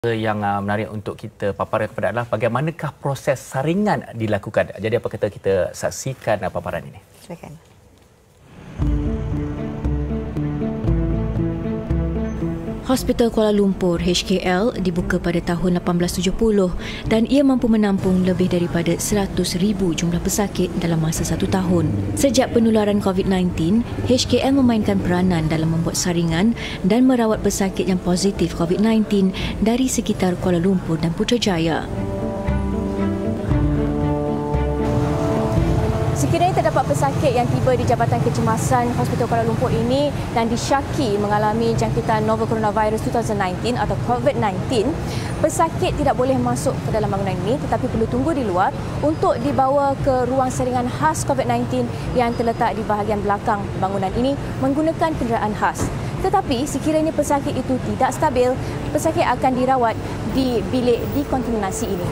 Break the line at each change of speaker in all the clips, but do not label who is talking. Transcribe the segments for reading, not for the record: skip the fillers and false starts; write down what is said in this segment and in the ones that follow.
Yang menarik untuk kita paparkan kepada adalah bagaimanakah proses saringan dilakukan. Jadi apa kata kita saksikan paparan ini.
Silakan.
Hospital Kuala Lumpur HKL dibuka pada tahun 1870 dan ia mampu menampung lebih daripada 100,000 jumlah pesakit dalam masa 1 tahun. Sejak penularan COVID-19, HKL memainkan peranan dalam membuat saringan dan merawat pesakit yang positif COVID-19 dari sekitar Kuala Lumpur dan Putrajaya.
Sekiranya terdapat pesakit yang tiba di Jabatan Kecemasan Hospital Kuala Lumpur ini dan disyaki mengalami jangkitan novel coronavirus 2019 atau COVID-19, pesakit tidak boleh masuk ke dalam bangunan ini tetapi perlu tunggu di luar untuk dibawa ke ruang saringan khas COVID-19 yang terletak di bahagian belakang bangunan ini menggunakan kenderaan khas. Tetapi sekiranya pesakit itu tidak stabil, pesakit akan dirawat di bilik dekontaminasi ini.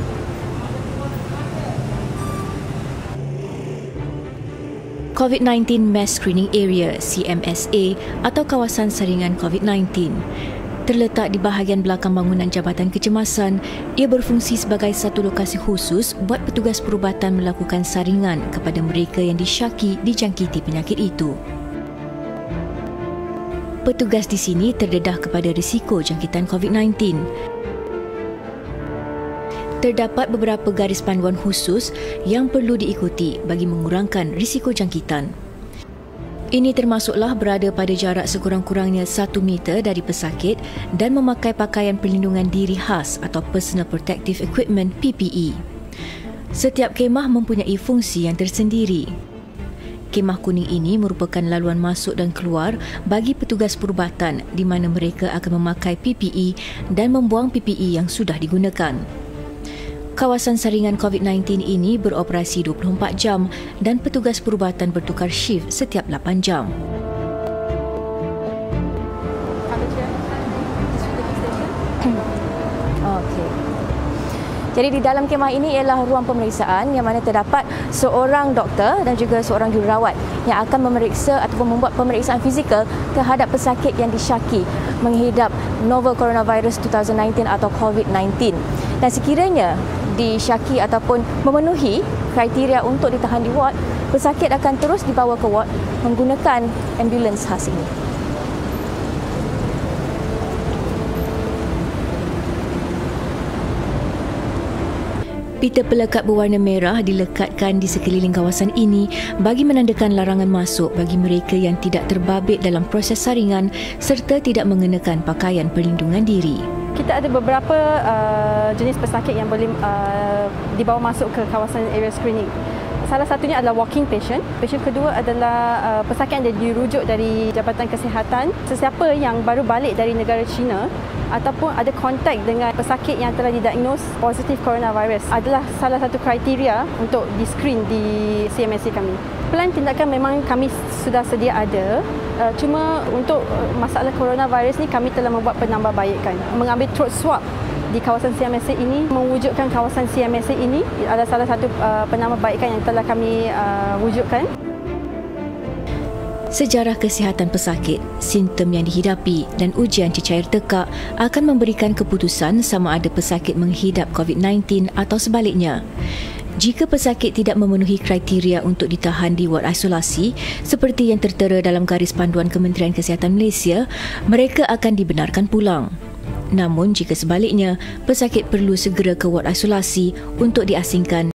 COVID-19 Mass Screening Area CMSA atau kawasan saringan COVID-19 terletak di bahagian belakang bangunan Jabatan Kecemasan. Ia berfungsi sebagai satu lokasi khusus buat petugas perubatan melakukan saringan kepada mereka yang disyaki dijangkiti penyakit itu. Petugas di sini terdedah kepada risiko jangkitan COVID-19. Terdapat beberapa garis panduan khusus yang perlu diikuti bagi mengurangkan risiko jangkitan. Ini termasuklah berada pada jarak sekurang-kurangnya 1 meter dari pesakit dan memakai pakaian perlindungan diri khas atau Personal Protective Equipment PPE. Setiap kemah mempunyai fungsi yang tersendiri. Kemah kuning ini merupakan laluan masuk dan keluar bagi petugas perubatan di mana mereka akan memakai PPE dan membuang PPE yang sudah digunakan. Kawasan saringan COVID-19 ini beroperasi 24 jam dan petugas perubatan bertukar shift setiap 8 jam.
Okey. Jadi di dalam kemah ini ialah ruang pemeriksaan yang mana terdapat seorang doktor dan juga seorang jururawat yang akan memeriksa ataupun membuat pemeriksaan fizikal terhadap pesakit yang disyaki menghidap novel coronavirus 2019 atau COVID-19. Dan sekiranya disyaki ataupun memenuhi kriteria untuk ditahan di ward, pesakit akan terus dibawa ke ward menggunakan ambulans khas ini.
Pita pelekat berwarna merah dilekatkan di sekeliling kawasan ini bagi menandakan larangan masuk bagi mereka yang tidak terbabit dalam proses saringan serta tidak mengenakan pakaian perlindungan diri.
Kita ada beberapa jenis pesakit yang boleh dibawa masuk ke kawasan area screening. Salah satunya adalah walking patient. Patient kedua adalah pesakit yang dirujuk dari Jabatan Kesihatan. Sesiapa yang baru balik dari negara China ataupun ada kontak dengan pesakit yang telah didiagnos positif coronavirus adalah salah satu kriteria untuk di-screen di CMSA kami. Plan tindakan memang kami sudah sedia ada. Cuma untuk masalah coronavirus ni kami telah membuat penambahbaikan. Mengambil throat swab di kawasan CMSA ini, mewujudkan kawasan CMSA ini adalah salah satu penambahbaikan yang telah kami wujudkan.
Sejarah kesihatan pesakit, simptom yang dihidapi dan ujian cecair tekak akan memberikan keputusan sama ada pesakit menghidap COVID-19 atau sebaliknya. Jika pesakit tidak memenuhi kriteria untuk ditahan di ward isolasi seperti yang tertera dalam garis panduan Kementerian Kesihatan Malaysia, mereka akan dibenarkan pulang. Namun jika sebaliknya, pesakit perlu segera ke ward isolasi untuk diasingkan